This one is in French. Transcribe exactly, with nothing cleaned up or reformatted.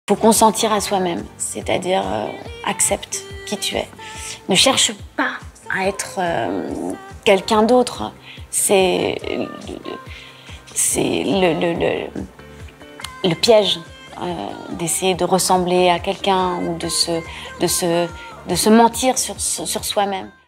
faut consentir à soi-même, c'est-à-dire euh, accepte qui tu es. Ne cherche pas à être euh, quelqu'un d'autre. C'est c'est le, le, le, le piège euh, d'essayer de ressembler à quelqu'un ou de se, de, se, de se mentir sur, sur soi-même.